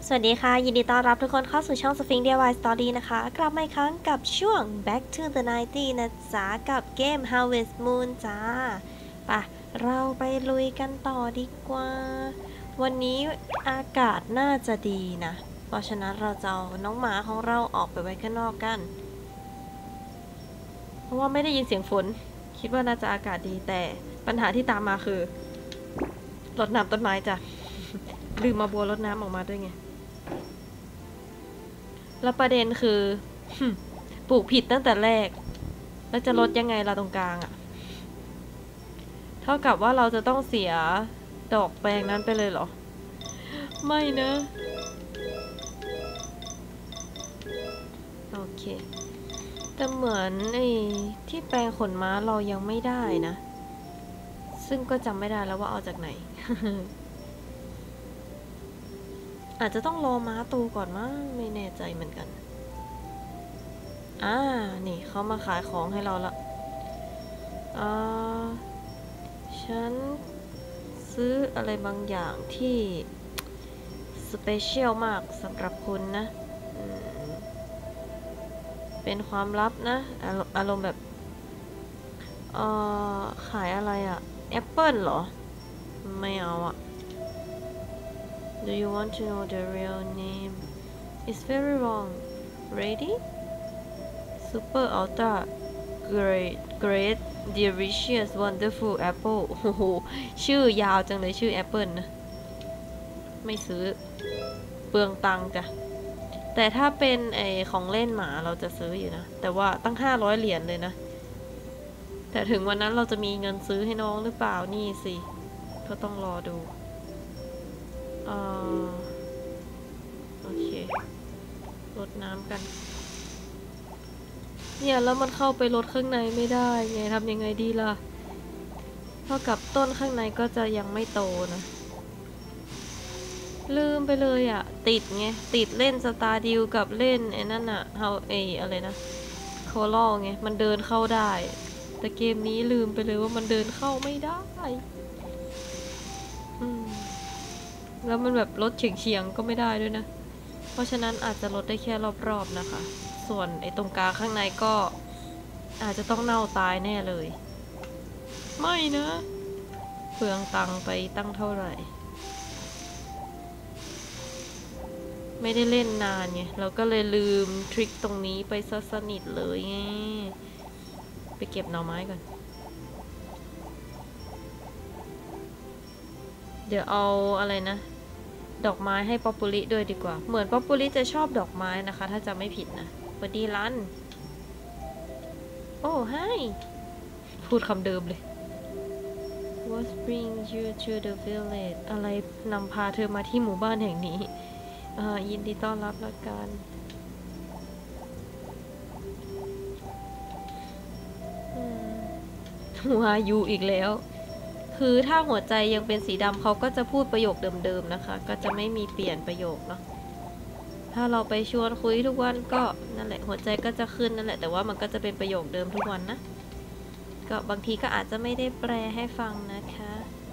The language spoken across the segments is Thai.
สวัสดีค่ะยินดีต้อนรับทุกคนเข้าสู่ช่อง Sphinx DIY Story นะคะกลับมาอีกครั้งกับช่วง Back to the 90 นะจ๊ะกับเกม Harvest Moon จ้าป่ะเราไปลุยกันต่อดีกว่าวันนี้อากาศน่าจะดีนะเพราะฉะนั้นเราจะเอาน้องหมาของเราออกไปไว้ข้างนอกกันเพราะว่าไม่ได้ยินเสียงฝนคิดว่าน่าจะอากาศดีแต่ปัญหาที่ตามมาคือรดน้ำต้นไม้จ้ะลืมมาบัวรดน้ำออกมาด้วยไงแล้วประเด็นคือ ปลูกผิดตั้งแต่แรกแล้วจะลดยังไงล่ะตรงกลางอะเท่ากับว่าเราจะต้องเสียดอกแปลงนั้นไปเลยเหรอไม่นะโอเคแต่เหมือนไอ้ที่แปลงขนม้าเรายังไม่ได้นะซึ่งก็จำไม่ได้แล้วว่าเอาจากไหน อาจจะต้องรอม้าโตก่อนมั้งไม่แน่ใจเหมือนกันนี่เขามาขายของให้เราละฉันซื้ออะไรบางอย่างที่สเปเชียลมากสำหรับคุณนะเป็นความลับนะอารมณ์แบบขายอะไรอะแอปเปิลเหรอไม่เอาอะ Do you want to know the real name? It's very wrong. Ready? Super Ultra Great Delicious Wonderful Apple โอ้โหชื่อยาวจังเลยชื่อแอปเปิลนะไม่ซื้อเปลืองตังค์จ้ะแต่ถ้าเป็นของเล่นหมาเราจะซื้ออยู่นะแต่ว่าตั้ง500เหรียญเลยนะแต่ถึงวันนั้นเราจะมีเงินซื้อให้น้องหรือเปล่านี่สิก็ต้องรอดูโอเครดน้ำกันเนี่ยแล้วมันเข้าไปรดข้างในไม่ได้ไงทำยังไงดีล่ะเท่ากับต้นข้างในก็จะยังไม่โตนะลืมไปเลยอะติดไงติดเล่นสตาร์ดิวกับเล่นไอ้นั่นอะอะไรนะโคลอไงมันเดินเข้าได้แต่เกมนี้ลืมไปเลยว่ามันเดินเข้าไม่ได้แล้วมันแบบลดเฉียงๆก็ไม่ได้ด้วยนะเพราะฉะนั้นอาจจะลดได้แค่รอบๆนะคะส่วนไอ้ตรงกลางข้างในก็อาจจะต้องเน่าตายแน่เลยไม่นะเปลืองตังไปตั้งเท่าไหร่ไม่ได้เล่นนานไงเราก็เลยลืมทริคตรงนี้ไปซะสนิทเลยไงไปเก็บหน่อไม้ก่อนเดี๋ยวเอาอะไรนะดอกไม้ให้ป๊อปปูลิด้วยดีกว่าเหมือนป๊อปปูลิจะชอบดอกไม้นะคะถ้าจำไม่ผิดนะสวัสดีลันโอ้ไฮพูดคำเดิมเลย What brings you to the village อะไรนำพาเธอมาที่หมู่บ้านแห่งนี้ยินดีต้อนรับละกันหัวยูอีกแล้วคือถ้าหัวใจยังเป็นสีดำเขาก็จะพูดประโยคเดิมๆนะคะก็จะไม่มีเปลี่ยนประโยคเนาะถ้าเราไปชวนคุยทุกวันก็นั่นแหละหัวใจก็จะขึ้นนั่นแหละแต่ว่ามันก็จะเป็นประโยคเดิมทุกวันนะก็บางทีก็อาจจะไม่ได้แปลให้ฟังนะคะ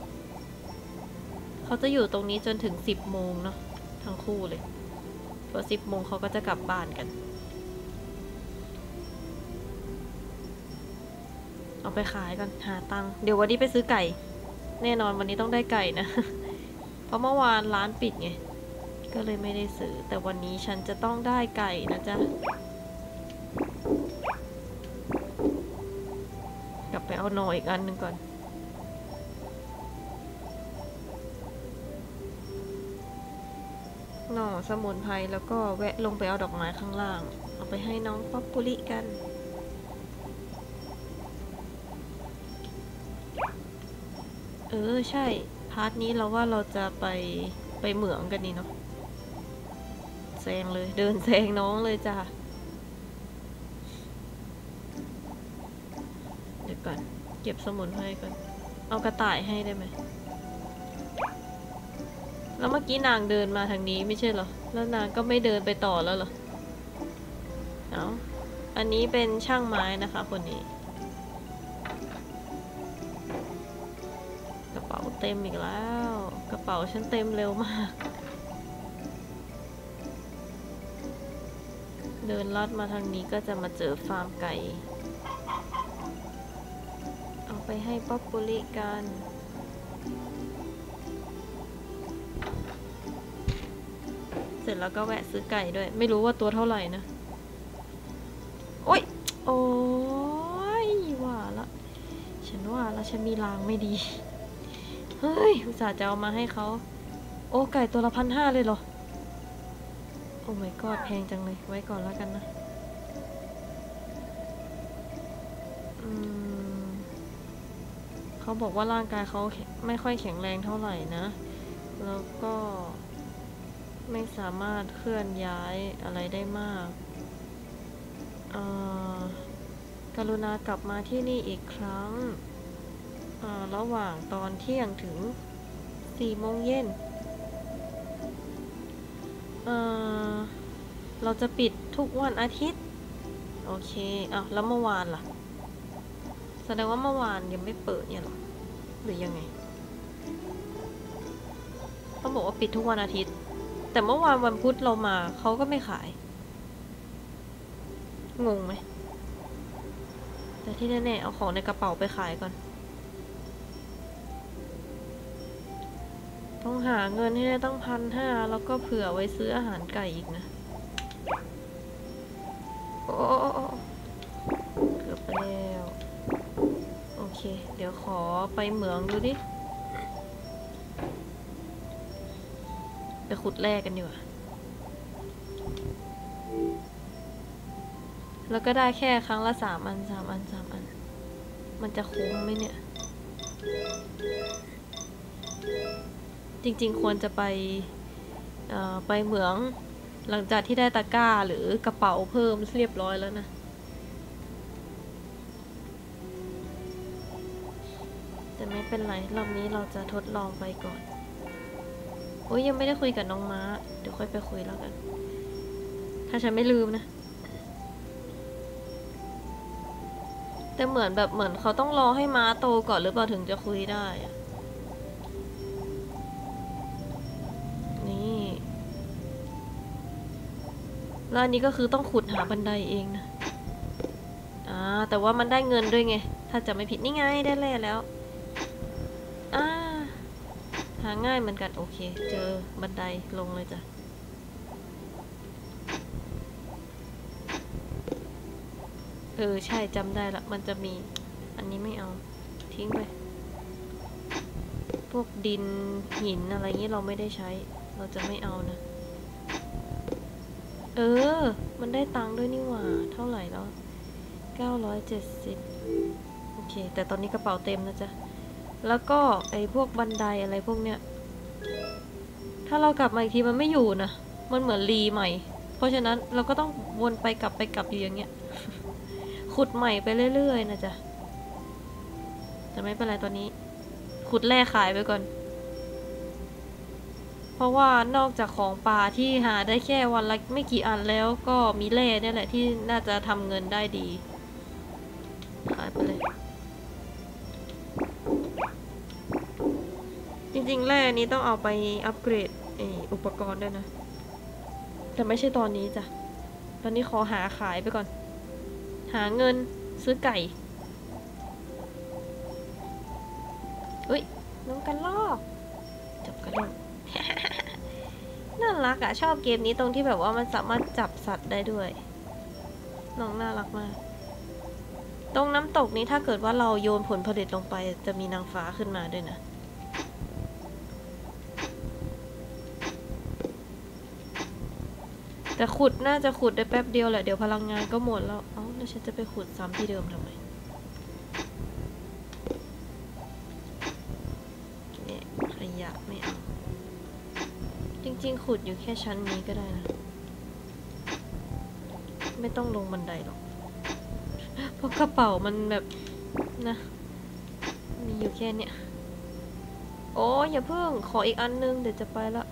เขาจะอยู่ตรงนี้จนถึง10 โมงเนาะทั้งคู่เลยพอ10 โมงเขาก็จะกลับบ้านกันเอาไปขายก่อนหาตังค์เดี๋ยววันนี้ไปซื้อไก่แน่นอนวันนี้ต้องได้ไก่นะ เพราะเมื่อวานร้านปิดไงก็เลยไม่ได้ซื้อแต่วันนี้ฉันจะต้องได้ไก่นะจ๊ะกลับไปเอาหน่ออีกอันหนึ่งก่อนหน่อสมุนไพรแล้วก็แวะลงไปเอาดอกไม้ข้างล่างเอาไปให้น้องป๊อปปุริกันใช่พาร์ทนี้เราว่าเราจะไปเหมืองกันนี่เนาะแซงเลยเดินแซงน้องเลยจ้ะเดี๋ยวก่อนเก็บสมุนไพรก่อนเอากระต่ายให้ได้ไหมแล้วเมื่อกี้นางเดินมาทางนี้ไม่ใช่เหรอแล้วนางก็ไม่เดินไปต่อแล้วเหรอเอาอันนี้เป็นช่างไม้นะคะคนนี้กระเป๋าเต็มอีกแล้วกระเป๋าฉันเต็มเร็วมากเดินลัดมาทางนี้ก็จะมาเจอฟาร์มไก่เอาไปให้ป๊อปปุลิกันเสร็จแล้วก็แวะซื้อไก่ด้วยไม่รู้ว่าตัวเท่าไหร่นะโอ๊ยโอ้ยว่าละฉันว่าแล้วฉันมีลางไม่ดีเฮ้ยอุตส่าห์จะเอามาให้เขาโอ้ไก่ตัวละ1,500เลยเหรอโอ้ my god แพงจังเลยไว้ก่อนแล้วกันนะเขาบอกว่าร่างกายเขาไม่ค่อยแข็งแรงเท่าไหร่นะแล้วก็ไม่สามารถเคลื่อนย้ายอะไรได้มากกรุณากลับมาที่นี่อีกครั้งระหว่างตอนเที่ยงถึง4 โมงเย็นเราจะปิดทุกวันอาทิตย์โอเคแล้วเมื่อวานล่ะแสดงว่าเมื่อวานยังไม่เปิดเนี่ยหรอหรือยังไงต้องบอกว่าปิดทุกวันอาทิตย์แต่เมื่อวานวันพุธเรามาเขาก็ไม่ขายงงไหมแต่ที่แน่ๆเอาของในกระเป๋าไปขายก่อนต้องหาเงินให้ได้ตั้ง1,500แล้วก็เผื่อไว้ซื้ออาหารไก่อีกนะโอ้เกือบไปแล้วโอเคเดี๋ยวขอไปเหมืองดูดิไปขุดแร่กันดีกว่าแล้วก็ได้แค่ครั้งละ3 อันมันจะคุ้มไหมเนี่ยจริงๆควรจะไปเหมืองหลังจากที่ได้ตะกร้าหรือกระเป๋าเพิ่มเรียบร้อยแล้วนะแต่ไม่เป็นไรรอบนี้เราจะทดลองไปก่อนโอ้ยยังไม่ได้คุยกับน้องม้าเดี๋ยวค่อยไปคุยแล้วกันถ้าฉันไม่ลืมนะแต่เหมือนเขาต้องรอให้ม้าโตก่อนหรือเปล่าถึงจะคุยได้อะนี่แล้วอันนี้ก็คือต้องขุดหาบันไดเองนะแต่ว่ามันได้เงินด้วยไงถ้าจะไม่ผิดนี่ไงได้แล้วหาง่ายเหมือนกันโอเคเจอบันไดลงเลยจ้ะใช่จำได้ละมันจะมีอันนี้ไม่เอาทิ้งไปพวกดินหินอะไรงี้เราไม่ได้ใช้เราจะไม่เอานะมันได้ตังค์ด้วยนี่หว่าเท่าไหร่แล้ว970โอเคแต่ตอนนี้กระเป๋าเต็มนะจ๊ะแล้วก็ไอ้พวกบันไดอะไรพวกเนี้ยถ้าเรากลับมาอีกทีมันไม่อยู่นะมันเหมือนรีใหม่เพราะฉะนั้นเราก็ต้องวนไปกลับอยู่อย่างเงี้ยขุดใหม่ไปเรื่อยๆนะจ๊ะแต่ไม่เป็นไรตอนนี้ขุดแร่ขายไปก่อนเพราะว่านอกจากของป่าที่หาได้แค่วันละไม่กี่อันแล้วก็มีแร่เนี่ยแหละที่น่าจะทำเงินได้ดีขายไปเลยจริงๆแร่นี้ต้องเอาไปอัปเกรดอุปกรณ์ด้วยนะแต่ไม่ใช่ตอนนี้จ้ะตอนนี้ขอหาขายไปก่อนหาเงินซื้อไก่น้องกันลอกจบกันแล้วน่ารักชอบเกมนี้ตรงที่แบบว่ามันสามารถจับสัตว์ได้ด้วยน้องน่ารักมากตรงน้ำตกนี้ถ้าเกิดว่าเราโยนผลผลิตลงไปจะมีนางฟ้าขึ้นมาด้วยนะแต่ขุดน่าจะขุดได้แป๊บเดียวแหละเดี๋ยวพลังงานก็หมดแล้วแล้วฉันจะไปขุดซ้ำที่เดิมทำไมเนี่ยขยะไม่เอาจริงๆขุดอยู่แค่ชั้นนี้ก็ได้นะไม่ต้องลงบันไดหรอกเพราะกระเป๋ามันแบบนะมีอยู่แค่เนี้ยโอ้อย่าเพิ่งขออีกอันนึงเดี๋ยวจะไปละ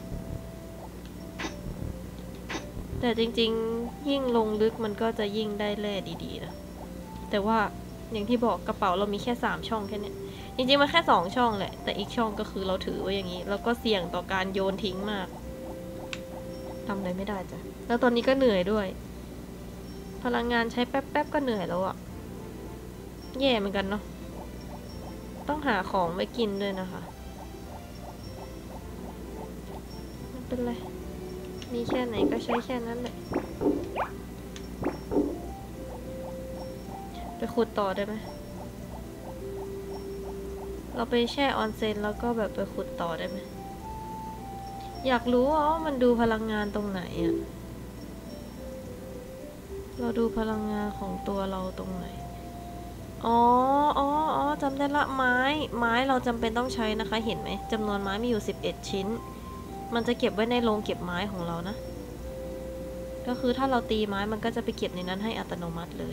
แต่จริงๆยิ่งลงลึกมันก็จะยิ่งได้แร่ดีๆนะแต่ว่าอย่างที่บอกกระเป๋าเรามีแค่3 ช่องแค่นี้จริงๆมันแค่2 ช่องแหละแต่อีกช่องก็คือเราถือไว้อย่างนี้แล้วก็เสี่ยงต่อการโยนทิ้งมากทำอะไรไม่ได้จ้ะแล้วตอนนี้ก็เหนื่อยด้วยพลังงานใช้แป๊บๆก็เหนื่อยแล้วอะแย่เหมือนกันเนาะต้องหาของไว้กินด้วยนะคะไม่เป็นไรมีแค่ไหนก็ใช้แค่นั้นแหละไปขุดต่อได้ไหมเราไปแช่ออนเซ็นแล้วก็แบบไปขุดต่อได้ไหมอยากรู้ว่ามันดูพลังงานตรงไหนอะเราดูพลังงานของตัวเราตรงไหนอ๋อจำได้ละไม้เราจำเป็นต้องใช้นะคะเห็นไหมจำนวนไม้มีอยู่11ชิ้นมันจะเก็บไว้ในโรงเก็บไม้ของเรานะก็คือถ้าเราตีไม้มันก็จะไปเก็บในนั้นให้อัตโนมัติเลย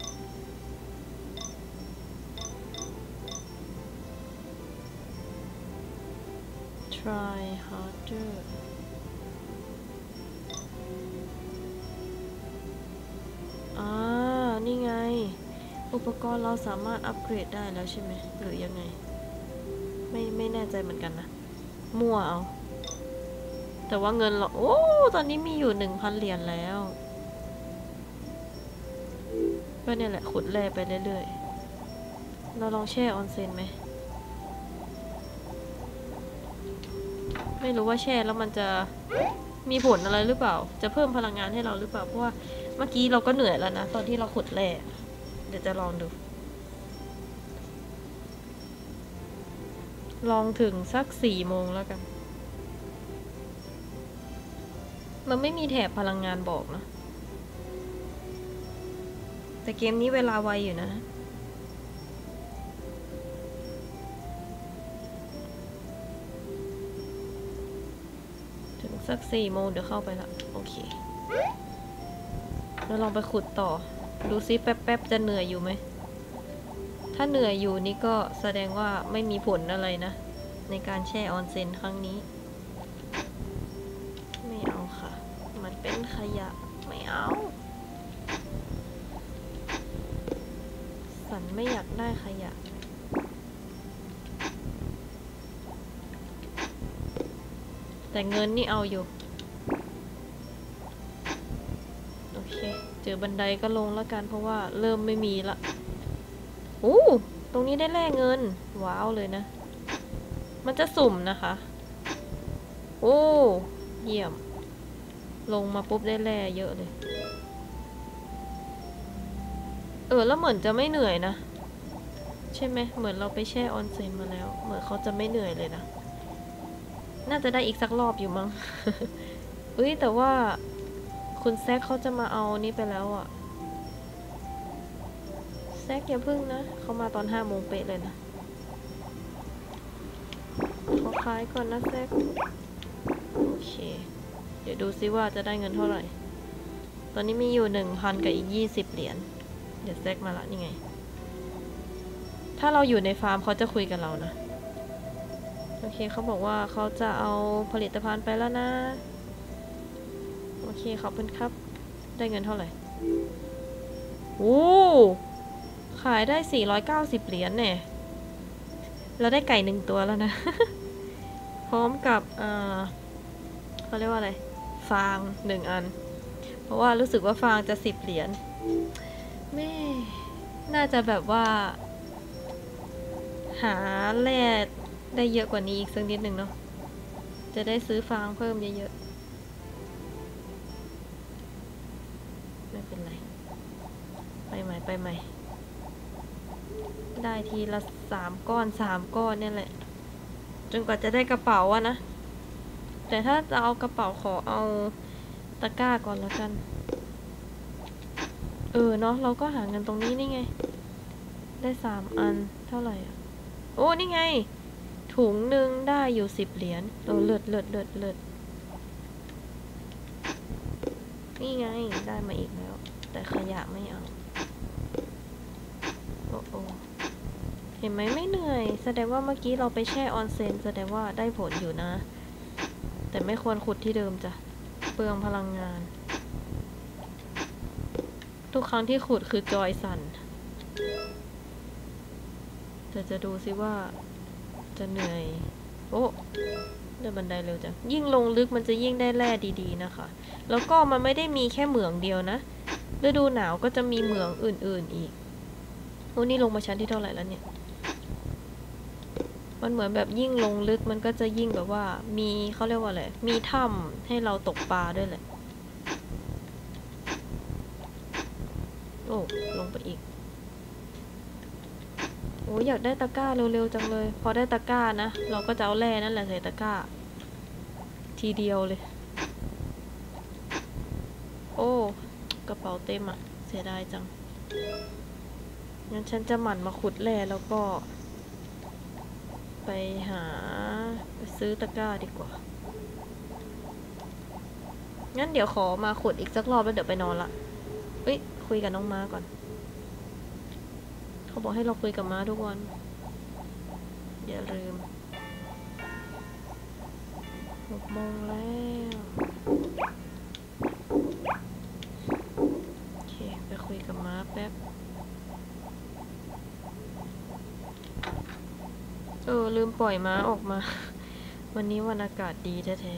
try harder นี่ไงอุปกรณ์เราสามารถอัปเกรดได้แล้วใช่ไหมหรือยังไงไม่แน่ใจเหมือนกันนะมั่วเอาแต่ว่าเงินเราโอ้ตอนนี้มีอยู่ 1,000 เหรียญแล้วก็เนี่ยแหละขุดแร่ไปเรื่อยๆเราลองแช่ออนเซ็นไหมไม่รู้ว่าแช่แล้วมันจะมีผลอะไรหรือเปล่าจะเพิ่มพลังงานให้เราหรือเปล่าเพราะว่าเมื่อกี้เราก็เหนื่อยแล้วนะตอนที่เราขุดแร่เดี๋ยวจะลองดูลองถึงสัก4 โมงแล้วกันมันไม่มีแถบพลังงานบอกนะแต่เกมนี้เวลาไวอยู่นะถึงสัก4 โมงเดี๋ยวเข้าไปละโอเคแล้วลองไปขุดต่อดูซิแป๊บๆจะเหนื่อยอยู่ไหมถ้าเหนื่อยอยู่นี่ก็แสดงว่าไม่มีผลอะไรนะในการแช่ออนเซ็นครั้งนี้ไม่เอาค่ะมันเป็นขยะไม่เอาสันไม่อยากได้ขยะแต่เงินนี่เอาอยู่โอเคเจอบันไดก็ลงแล้วกันเพราะว่าเริ่มไม่มีละตรงนี้ได้แลกเงินว้าวเลยนะมันจะสุ่มนะคะเยี่ยมลงมาปุ๊บได้แร่เยอะเลยแล้วเหมือนจะไม่เหนื่อยนะใช่ไหมเหมือนเราไปแช่ออนเซ็นมาแล้วเหมือนเขาจะไม่เหนื่อยเลยนะน่าจะได้อีกสักรอบอยู่มั้ง แต่ว่าคุณแซคเขาจะมาเอานี้ไปแล้วอะแซคอย่าพึ่งนะเขามาตอน5 โมงเป๊ะเลยนะขอขายก่อนนะแซคโอเคเดี๋ยวดูซิว่าจะได้เงินเท่าไหร่ตอนนี้มีอยู่ 1,000 กับอีก20 เหรียญเดี๋ยวแซคมาละนี่ไงถ้าเราอยู่ในฟาร์มเขาจะคุยกับเรานะโอเคเขาบอกว่าเขาจะเอาผลิตภัณฑ์ไปแล้วนะโอเคขอบคุณครับได้เงินเท่าไหร่ขายได้490 เหรียญเนี่ยเราได้ไก่1 ตัวแล้วนะ พร้อมกับเขาเรียกว่าอะไรฟาง1 อันเพราะว่ารู้สึกว่าฟางจะ10 เหรียญแม่น่าจะแบบว่าหาแร่ได้เยอะกว่านี้อีกสักนิดหนึ่งเนาะจะได้ซื้อฟางเพิ่มเยอะๆไม่เป็นไรไปใหม่ได้ทีละ3 ก้อนเนี่ยแหละจนกว่าจะได้กระเป๋าอะนะแต่ถ้าจะเอากระเป๋าขอเอาตะกร้าก่อนแล้วกันเนาะเราก็หาเงินตรงนี้นี่ไงได้3 อันเท่าไหร่อ่ะนี่ไงถุงหนึ่งได้อยู่10 เหรียญเลิศนี่ไงได้มาอีกแล้วแต่ขยะไม่เอาเห็นไหมไม่เหนื่อยแสดงว่าเมื่อกี้เราไปแช่ออนเซ็นแสดงว่าได้ผลอยู่นะแต่ไม่ควรขุดที่เดิมจ้ะเปลืองพลังงานทุกครั้งที่ขุดคือจอยสั่นแต่จะดูซิว่าจะเหนื่อยเดินบันไดเร็วจังยิ่งลงลึกมันจะยิ่งได้แร่ดีๆนะคะแล้วก็มันไม่ได้มีแค่เหมืองเดียวนะฤดูหนาวก็จะมีเหมืองอื่นๆอีกโอ้นี่ลงมาชั้นที่เท่าไหร่แล้วเนี่ยมันเหมือนแบบยิ่งลงลึกมันก็จะยิ่งแบบว่ามีเขาเรียกว่าอะไรมีถ้ำให้เราตกปลาด้วยแหละโอ้ลงไปอีกโอ้อยากได้ตะกร้าเร็วๆจังเลยพอได้ตะกร้านะเราก็จะเอาแร่นั่นแหละใส่ตะกร้าทีเดียวเลยโอ้กระเป๋าเต็มอะเสียดายจังงั้นฉันจะหมั่นมาขุดแร่แล้วก็ไปซื้อตะกร้าดีกว่างั้นเดี๋ยวขอมาขุดอีกสักรอบแล้วเดี๋ยวไปนอนละเอ้ยคุยกับน้องม้าก่อนเขาบอกให้เราคุยกับม้าทุกวันอย่าลืม6 โมงแล้วโอเคไปคุยกับม้าแป๊บลืมปล่อยม้าออกมา วันนี้วันอากาศดีแท้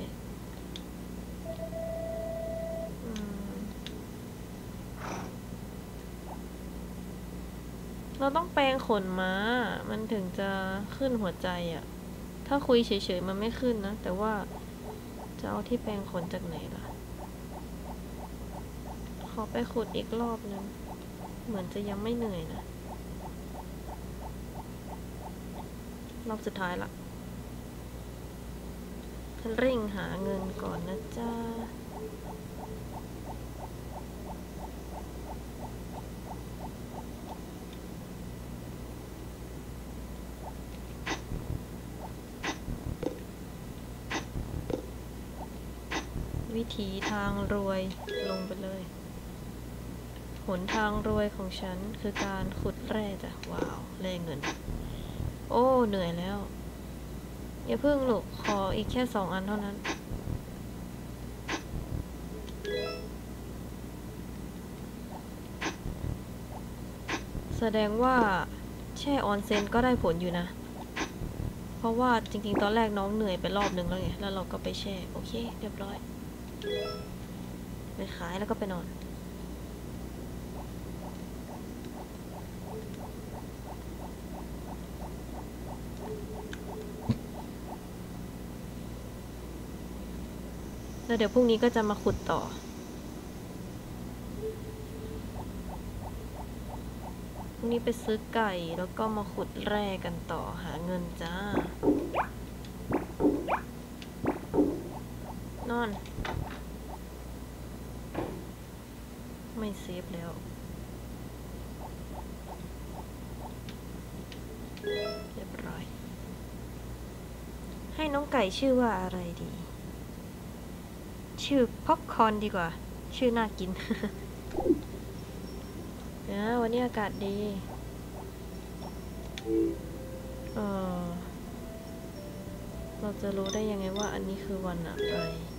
ๆเราต้องแปรงขนม้ามันถึงจะขึ้นหัวใจอ่ะถ้าคุยเฉยๆมันไม่ขึ้นนะแต่ว่าจะเอาที่แปรงขนจากไหนล่ะขอไปขุดอีกรอบนึงเหมือนจะยังไม่เหนื่อยนะรอบสุดท้ายละเร่งหาเงินก่อนนะจ๊ะวิถีทางรวยลงไปเลยหนทางรวยของฉันคือการขุดแร่จ้ะว้าวแร่เงินโอ้เหนื่อยแล้วอย่าเพิ่งลูกขออีกแค่2 อันเท่านั้นแสดงว่าแช่ออนเซ็นก็ได้ผลอยู่นะเพราะว่าจริงๆตอนแรกน้องเหนื่อยไปรอบนึงแล้วไงแล้วเราก็ไปแช่โอเคเรียบร้อยไปขายแล้วก็ไปนอนแล้วเดี๋ยวพรุ่งนี้ก็จะมาขุดต่อพรุ่งนี้ไปซื้อไก่แล้วก็มาขุดแร่กันต่อหาเงินจ้านอนไม่เซฟแล้วเรียบร้อยให้น้องไก่ชื่อว่าอะไรดีชื่อพ็อปคอร์นดีกว่าชื่อน่ากิน วันนี้อากาศดีเราจะรู้ได้ยังไงว่าอันนี้คือวันอะไร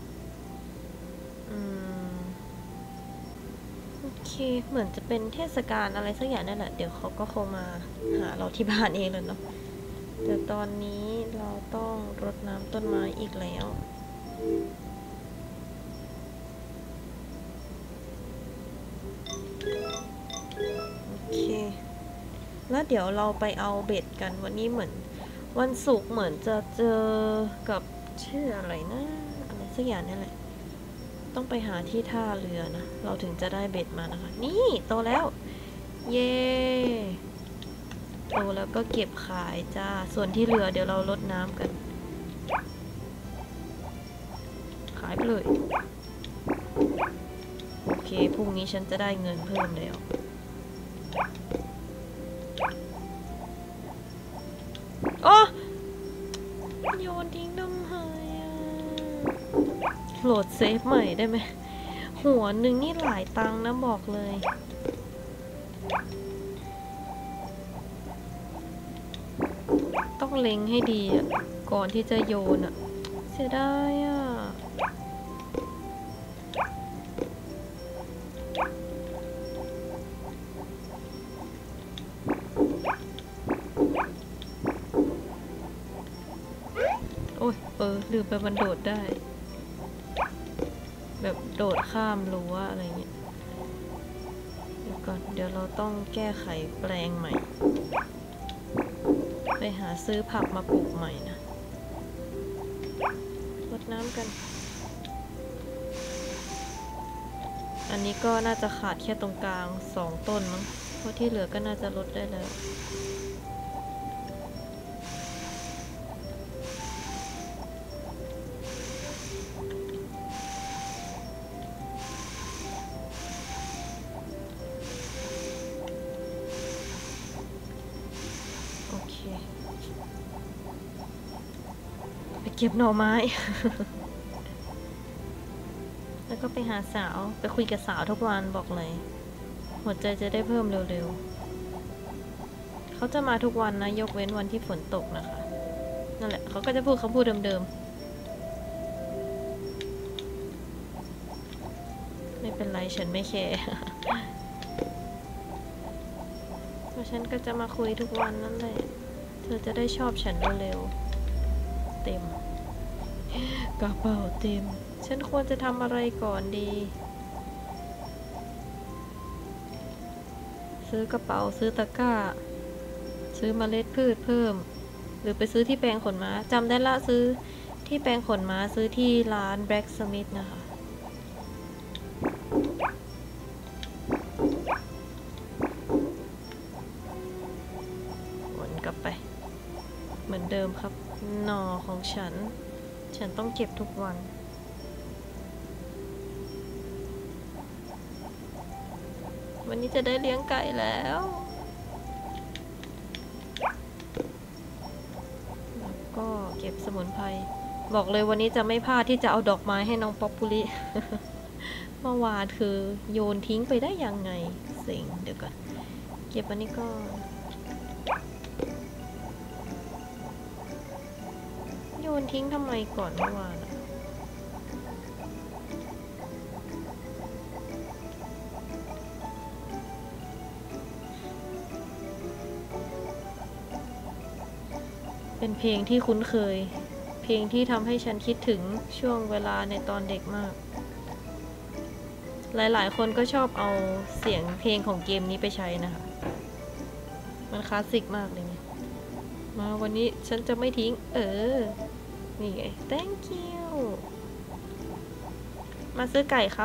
โอเคเหมือนจะเป็นเทศกาลอะไรสักอย่างนั่นแหละเดี๋ยวเขาก็คงมาหาเราที่บ้านเองเลยเนาะแต่ตอนนี้เราต้องรดน้ำต้นไม้อีกแล้วโอเคแล้วเดี๋ยวเราไปเอาเบ็ดกันวันนี้เหมือนวันศุกร์เหมือนจะเจอกับชื่ออะไรนะอะไรสักอย่างนี่แหละต้องไปหาที่ท่าเรือนะเราถึงจะได้เบ็ดมานะคะนี่โตแล้วเย้โตแล้วก็เก็บขายจ้าส่วนที่เหลือเดี๋ยวเราลดน้ำกันขายไปเลยโอเคพรุ่งนี้ฉันจะได้เงินเพิ่มแล้วโอ้โยนทิ้งทำไมโหลดเซฟใหม่ได้ไหมหัวหนึ่งนี่หลายตังค์นะบอกเลยต้องเล็งให้ดีอ่ะก่อนที่จะโยนอ่ะเสียดายอ่ะโอ้ยลืมไปมันโดดได้แบบโดดข้ามรั้วอะไรเงี้ยก่อนเดี๋ยวเราต้องแก้ไขแปลงใหม่ไปหาซื้อผักมาปลูกใหม่นะรดน้ำกันอันนี้ก็น่าจะขาดแค่ตรงกลาง2 ต้นมั้งเพราะที่เหลือก็น่าจะลดได้แล้วโอเคไปเก็บหน่อไม้ แล้วก็ไปหาสาวไปคุยกับสาวทุกวันบอกเลยหัวใจจะได้เพิ่มเร็วๆเขาจะมาทุกวันนะยกเว้นวันที่ฝนตกนะคะนั่นแหละเขาก็จะพูดคำพูดเดิมๆไม่เป็นไรฉันไม่แคร์เพราะฉันก็จะมาคุยทุกวันนั่นแหละเธอจะได้ชอบฉันเร็วๆเต็มกระเป๋าเต็มฉันควรจะทำอะไรก่อนดีซื้อกระเป๋าซื้อตะกร้าซื้อเมล็ดพืชเพิ่มหรือไปซื้อที่แปลงขนม้าจำได้ละซื้อที่แปลงขนม้าซื้อที่ร้าน Blacksmith นะคะวนกลับไปเหมือนเดิมครับหน่อของฉันต้องเก็บทุกวันวันนี้จะได้เลี้ยงไก่แล้วก็เก็บสมุนไพรบอกเลยวันนี้จะไม่พลาดที่จะเอาดอกไม้ให้น้องป๊อปปุริ เมื่อวานคือโยนทิ้งไปได้ยังไงสิงเดี๋ยวก่อนเก็บอันนี้ก็โยนทิ้งทำไมก่อนเมื่อวานเป็นเพลงที่คุ้นเคยเพลงที่ทำให้ฉันคิดถึงช่วงเวลาในตอนเด็กมากหลายๆคนก็ชอบเอาเสียงเพลงของเกมนี้ไปใช้นะคะมันคลาสสิกมากเลยไงมาวันนี้ฉันจะไม่ทิ้งนี่ไง thank you มาซื้อไก่ครับ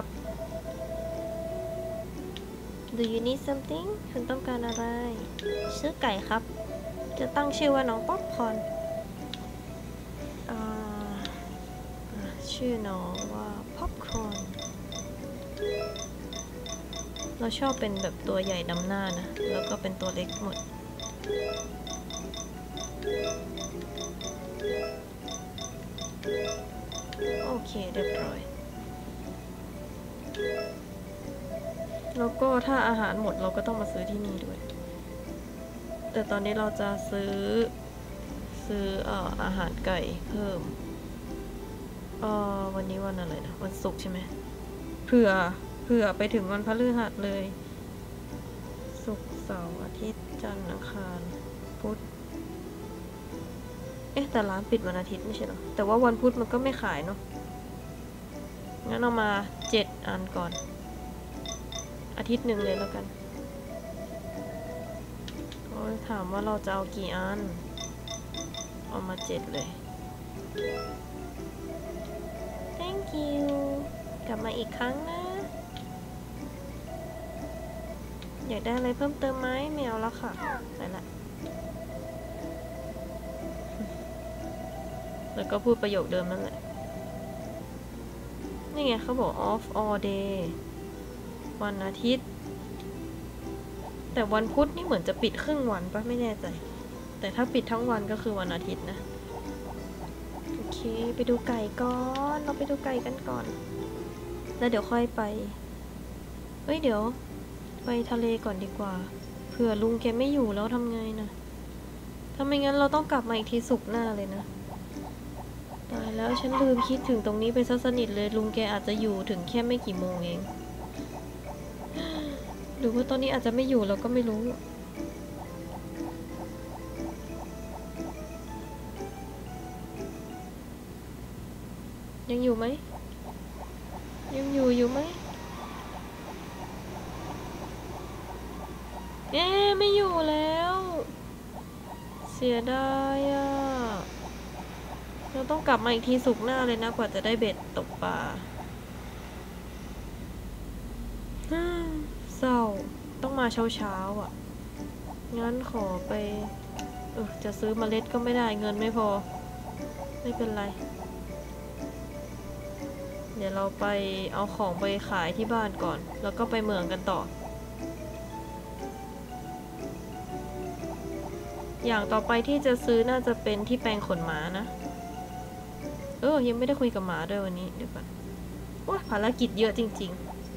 do you need something คุณต้องการอะไรซื้อไก่ครับจะตั้งชื่อว่าน้องป๊อปคอร์นชื่อน้องว่าป๊อปคอร์นเราชอบเป็นแบบตัวใหญ่นำหน้านะแล้วก็เป็นตัวเล็กหมดโอเคเรียบร้อยแล้วก็ถ้าอาหารหมดเราก็ต้องมาซื้อที่นี่ด้วยแต่ตอนนี้เราจะซื้ออาหารไก่เพิ่มวันนี้วันอะไรนะวันศุกร์ใช่ไหมเผื่อไปถึงวันพฤหัสเลยศุกร์เสาร์อาทิตย์จันทร์อังคารพุธแต่ร้านปิดวันอาทิตย์ไม่ใช่เหรอแต่ว่าวันพุธมันก็ไม่ขายเนาะงั้นเอามา7 อันก่อนอาทิตย์หนึ่งเลยแล้วกันถามว่าเราจะเอากี่อันเอามา7เลย thank you กลับมาอีกครั้งนะอยากได้อะไรเพิ่มเติมไหมไม่เอาแล้วค่ะไปละแล้วก็พูดประโยคเดิมนั่นแหละนี่ไงเขาบอก off all day วันอาทิตย์แต่วันพุธนี่เหมือนจะปิดครึ่งวันปะไม่แน่ใจแต่ถ้าปิดทั้งวันก็คือวันอาทิตย์นะโอเคไปดูไก่ก่อนเราไปดูไก่กันก่อนแล้วเดี๋ยวค่อยไปเดี๋ยวไปทะเลก่อนดีกว่าเผื่อลุงแกไม่อยู่แล้วทำไงนะถ้าไม่งั้นเราต้องกลับมาอีกทีศุกร์หน้าเลยนะตายแล้วฉันลืมคิดถึงตรงนี้ไปซะสนิทเลยลุงแกอาจจะอยู่ถึงแค่ไม่กี่โมงเองหรือว่าตอนนี้อาจจะไม่อยู่เราก็ไม่รู้ยังอยู่ไหมยังอยู่ไหมไม่อยู่แล้วเสียดายอ่ะเราต้องกลับมาอีกทีศุกร์หน้าเลยนะกว่าจะได้เบ็ดตกปลาเศร้าต้องมาเช้าอ่ะงั้นขอไปจะซื้อเมล็ดก็ไม่ได้เงินไม่พอไม่เป็นไรเดี๋ยวเราไปเอาของไปขายที่บ้านก่อนแล้วก็ไปเมืองกันต่ออย่างต่อไปที่จะซื้อน่าจะเป็นที่แปรงขนหมานะยังไม่ได้คุยกับหมาด้วยวันนี้เดี๋ยวก่อนโอ้ยภารกิจเยอะจริง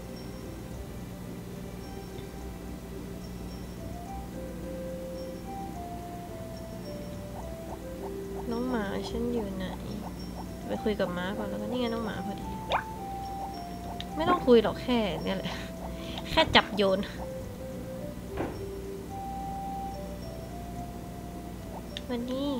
ๆน้องหมาฉันอยู่ไหนไปคุยกับหมาก่อนแล้วก็นี่ไงน้องหมาพอดีไม่ต้องคุยหรอกแค่เนี่ยแหละแค่จับโยนวันนี้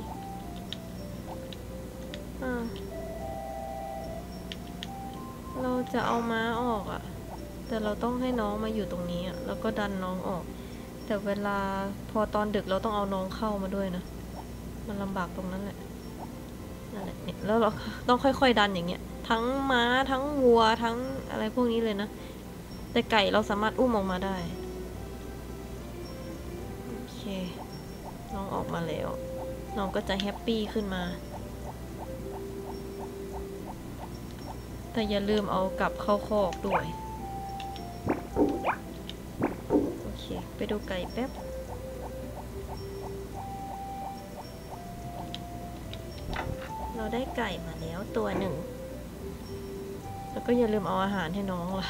เราจะเอาม้าออกอะแต่เราต้องให้น้องมาอยู่ตรงนี้อะแล้วก็ดันน้องออกแต่เวลาพอตอนดึกเราต้องเอาน้องเข้ามาด้วยนะมันลำบากตรงนั้นแหละนั่นแหละเนี่ยแล้วเราต้องค่อยๆดันอย่างเงี้ยทั้งม้าทั้งวัวทั้งอะไรพวกนี้เลยนะแต่ไก่เราสามารถอุ้มออกมาได้โอเคน้องออกมาแล้วน้องก็จะแฮปปี้ขึ้นมาแต่อย่าลืมเอากลับเข้าคอกด้วยโอเคไปดูไก่แป๊บเราได้ไก่มาแล้วตัวหนึ่งแล้วก็อย่าลืมเอาอาหารให้น้องล่ะ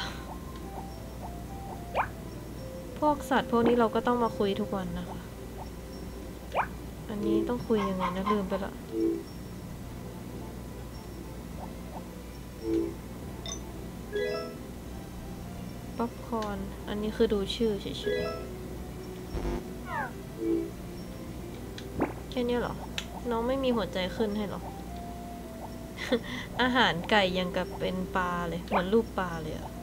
พวกสัตว์พวกนี้เราก็ต้องมาคุยทุกวันนะคะอันนี้ต้องคุยยังไงนะลืมไปละป๊อปคอร์นอันนี้คือดูชื่อเฉยๆแค่นี้เหรอน้องไม่มีหัวใจขึ้นให้หรอ อาหารไก่ยังกับเป็นปลาเลยเหมือนรูปปลาเลยอะ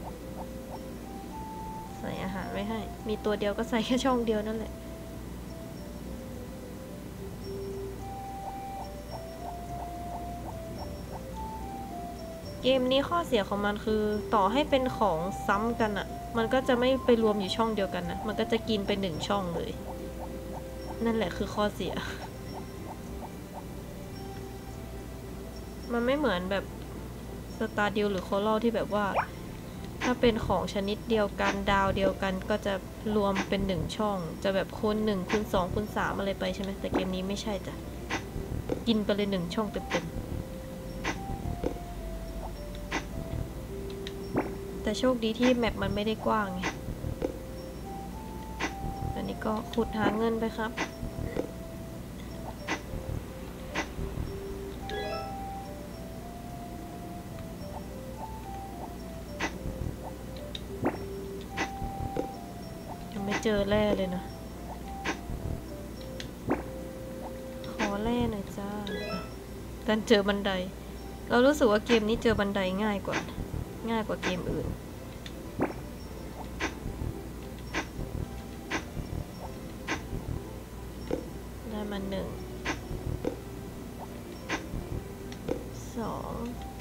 ใส่อาหารไว้ให้มีตัวเดียวก็ใส่แค่ช่องเดียวนั่นแหละเกมนี้ข้อเสียของมันคือต่อให้เป็นของซ้ำกันอะมันก็จะไม่ไปรวมอยู่ช่องเดียวกันนะมันก็จะกินไป1 ช่องเลยนั่นแหละคือข้อเสียมันไม่เหมือนแบบสตาร์ดิวหรือโคลอที่แบบว่าถ้าเป็นของชนิดเดียวกันดาวเดียวกันก็จะรวมเป็น1 ช่องจะแบบคูณ 1 คูณ 2 คูณ 3อะไรไปใช่ไหมแต่เกมนี้ไม่ใช่จ้ะกินไปเลย1 ช่องเต็มๆแต่โชคดีที่แมปมันไม่ได้กว้างไงอันนี้ก็ขุดหาเงินไปครับไม่เจอแร่เลยนะขอแร่หน่อยจ้าดันเจอบันไดเรารู้สึกว่าเกมนี้เจอบันไดง่ายกว่าเกมอื่นได้มา1 2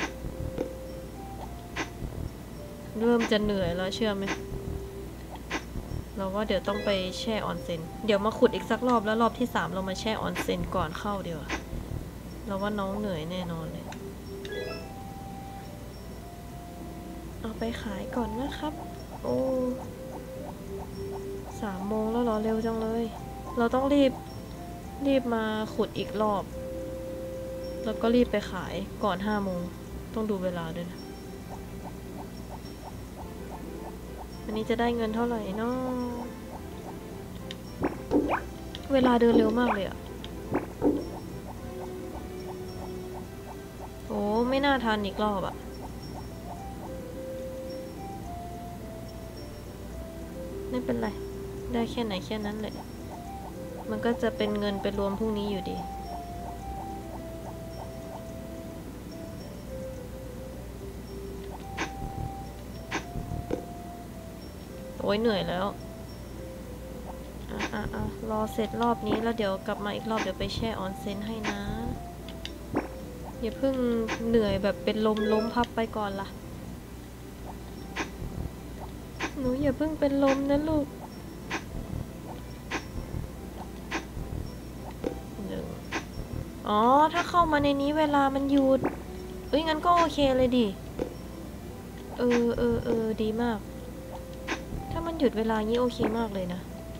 เริ่มจะเหนื่อยแล้วเชื่อไหมเราว่าเดี๋ยวต้องไปแช่ออนเซ็นเดี๋ยวมาขุดอีกสักรอบแล้วรอบที่3เรามาแช่ออนเซ็นก่อนเข้าเดี๋ยวเราว่าน้องเหนื่อยแน่นอนเลยเอาไปขายก่อนนะครับโอ้3 โมงแล้วเหรอเร็วจังเลยเราต้องรีบมาขุดอีกรอบแล้วก็รีบไปขายก่อน5 โมงต้องดูเวลาด้วยนะวันนี้จะได้เงินเท่าไหร่เนาะเวลาเดินเร็วมากเลยอะโอ้ไม่น่าทันอีกรอบอะไม่เป็นไรได้แค่ไหนแค่นั้นเลยมันก็จะเป็นเงินไปรวมพรุ่งนี้อยู่ดีโอ้ยเหนื่อยแล้วรอเสร็จรอบนี้แล้วเดี๋ยวกลับมาอีกรอบเดี๋ยวไปแช่ออนเซ็นให้นะอย่าเพิ่งเหนื่อยแบบเป็นลมล้มพับไปก่อนล่ะหนูอย่าเพิ่งเป็นลมนะลูกอ๋อถ้าเข้ามาในนี้เวลามันหยุดงั้นก็โอเคเลยดิดีมากถ้ามันหยุดเวลางี้โอเคมากเลยนะ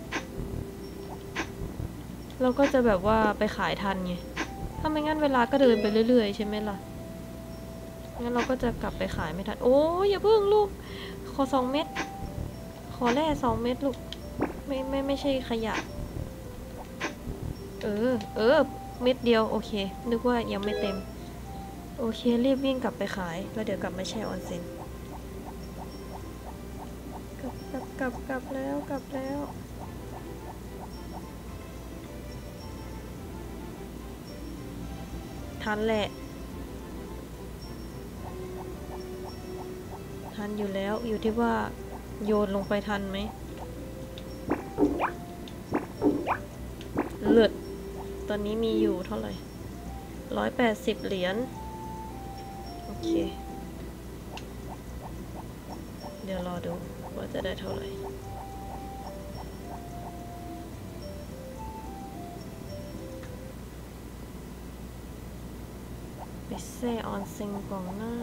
เราก็จะแบบว่าไปขายทันไงถ้าไม่งั้นเวลาก็เดินไปเรื่อยๆใช่ไหมล่ะงั้นเราก็จะกลับไปขายไม่ทันโอ้ยอย่าเพิ่งลูกขอ2 เม็ดขอแร่2 เม็ดลูกไม่ใช่ขยะเม็ดเดียวโอเคนึกว่ายังไม่เต็มโอเครีบวิ่งกลับไปขายแล้วเดี๋ยวกลับมาแช่ออนเซ็นกลับแล้วทันแหละทันอยู่แล้วอยู่ที่ว่าโยนลงไปทันไหมเลือดตอนนี้มีอยู่เท่าไหร่180 เหรียญโอเคเดี๋ยวรอดูว่าจะได้เท่าไหร่ไปแซ่ออนเซ็งกล่องหน้า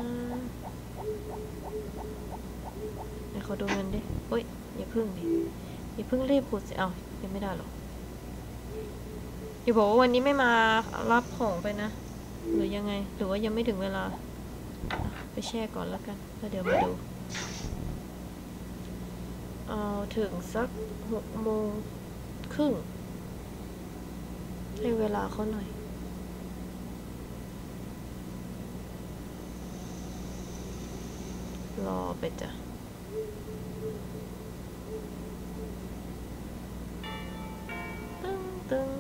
ไหนขอดูเงินดิอย่าพึ่งดิอย่าพึ่งรีบพูดสิยังไม่ได้หรอกอย่าบอกว่าวันนี้ไม่มารับของไปนะหรือยังไงหรือว่ายังไม่ถึงเวลาไปแช่ก่อนแล้วกันแล้วเดี๋ยวมาดูเอาถึงสัก6:30ให้เวลาเขาหน่อยรอไปจ้ะตึง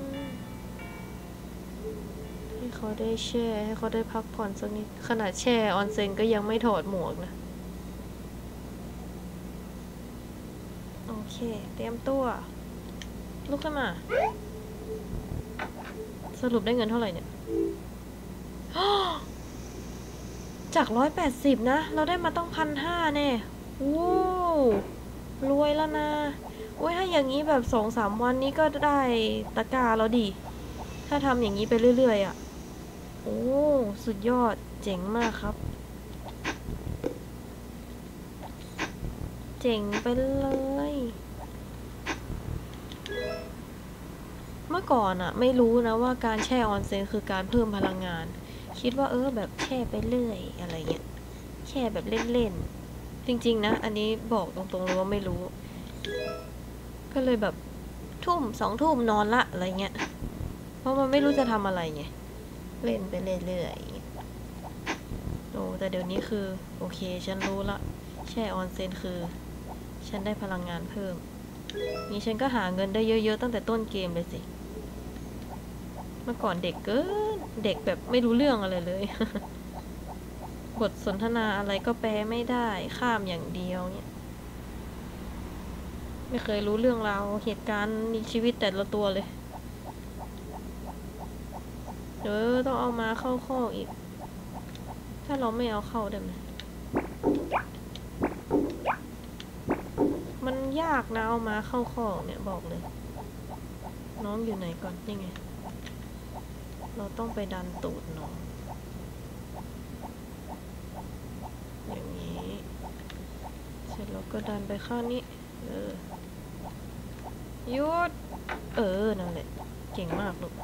ให้เขาได้แช่ให้เขาได้พักผ่อนสักนิดขนาดแช่ออนเซ็นก็ยังไม่ถอดหมวกนะโอเคเตรียมตัวลุกขึ้นมาสรุปได้เงินเท่าไหร่เนี่ยจาก180นะเราได้มาต้อง1,500แน่ว้าวรวยแล้วนะถ้าอย่างนี้แบบ2-3 วันนี้ก็ได้ตะกร้าแล้วดิถ้าทำอย่างนี้ไปเรื่อยๆโอ้สุดยอดเจ๋งมากครับเจ๋งไปเลยเมื่อก่อนไม่รู้นะว่าการแช่ออนเซ็นคือการเพิ่มพลังงานคิดว่าแบบแช่ไปเรื่อยอะไรเงี้ยแช่แบบเล่นๆจริงๆนะอันนี้บอกตรงๆเลยว่าไม่รู้ก็เลยแบบ2 ทุ่มนอนละอะไรเงี้ยเพราะมันไม่รู้จะทำอะไรไงเล่นไปเรื่อยๆแต่เดี๋ยวนี้คือโอเคฉันรู้ละแช่ออนเซ็นคือฉันได้พลังงานเพิ่มนี่ฉันก็หาเงินได้เยอะๆตั้งแต่ต้นเกมเลยสิเมื่อก่อนเด็กเกินเด็กแบบไม่รู้เรื่องอะไรเลย บทสนทนาอะไรก็แปลไม่ได้ข้ามอย่างเดียวเนี่ยไม่เคยรู้เรื่องราวเหตุการณ์ในชีวิตแต่ละตัวเลยต้องเอามาเข้าข้ออีกถ้าเราไม่เอาเข้าได้ไหมมันยากนะเอามาเข้าข้อเนี่ยบอกเลยน้องอยู่ไหนก่อนนี่ไงเราต้องไปดันตูดน้องอย่างนี้เสร็จแล้วก็ดันไปข้างนี้หยุดนั่นแหละเก่งมากลูก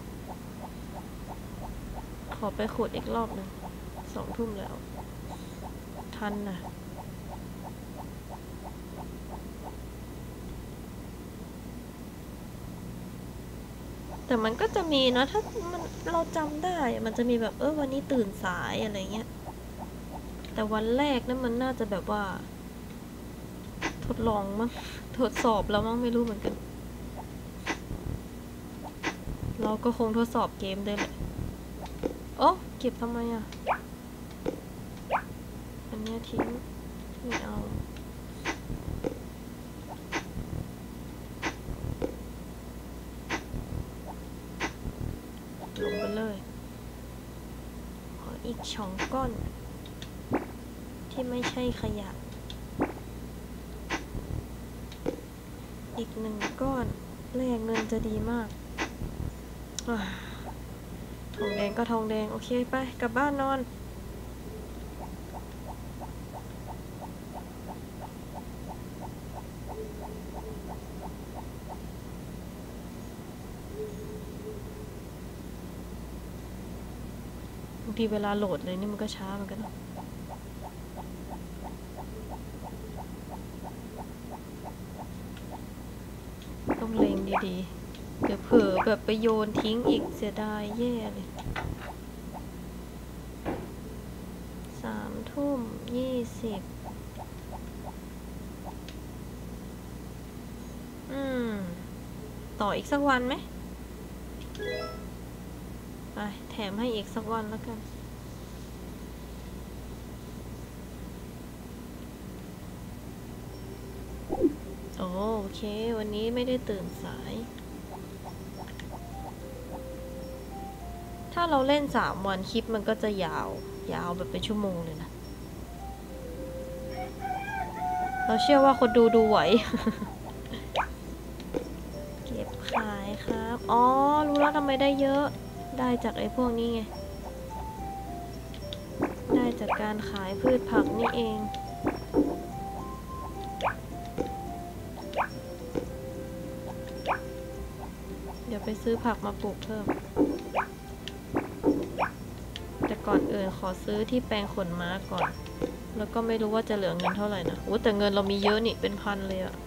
ขอไปขุดอีกรอบนึง2 ทุ่มแล้วทันนะแต่มันก็จะมีนะถ้าเราจำได้มันจะมีแบบวันนี้ตื่นสายอะไรเงี้ยแต่วันแรกนั้นมันน่าจะแบบว่าทดลองมั้งทดสอบแล้วมั้งไม่รู้เหมือนกันเราก็คงทดสอบเกมได้แหละเก็บทำไมอันนี้ทิ้งไม่เอาเลยขออีก2 ก้อนที่ไม่ใช่ขยะอีก1 ก้อนแลกเงินจะดีมากทองแดงก็ทองแดงโอเคไปกลับบ้านนอนบางทีเวลาโหลดเลยนี่มันก็ช้าเหมือนกันต้องเล็งดีๆเดี๋ยวเผลอแบบไปโยนทิ้งอีกเสียดายแย่เลย3:20ต่ออีกสักวันไหมไปแถมให้อีกสักวันแล้วกันโอเควันนี้ไม่ได้ตื่นสายถ้าเราเล่น3 วันคลิปมันก็จะยาวแบบเป็นชั่วโมงเลยนะเราเชื่อว่าคนดูไหว เก็บขายครับอ๋อรู้แล้วทำไมได้เยอะได้จากไอ้พวกนี้ไงได้จากการขายพืชผักนี่เองเดี๋ยวไปซื้อผักมาปลูกเพิ่มแต่ก่อนอื่นขอซื้อที่แปลงขนม้าก่อนแล้วก็ไม่รู้ว่าจะเหลือเงินเท่าไหร่นะโอ้แต่เงินเรามีเยอะนี่เป็นพันเลยอะ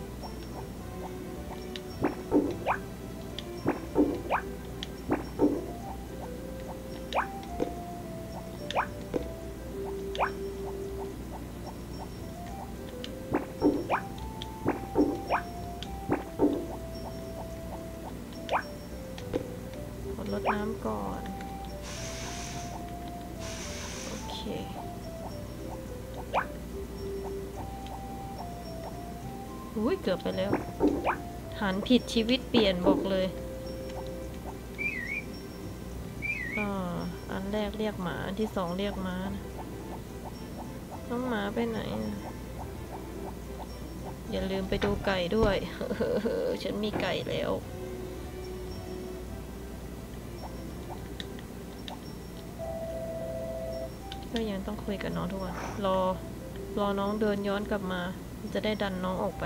ขอรดน้ำก่อนโอเคอุ้ยเกือบไปแล้วหันผิดชีวิตเปลี่ยนบอกเลยอันแรกเรียกหมาอันที่2เรียกม้านะน้องหมาไปไหนอย่าลืมไปดูไก่ด้วย ฉันมีไก่แล้วก็ยังต้องคุยกับน้องทุกวันรอน้องเดินย้อนกลับมาจะได้ดันน้องออกไป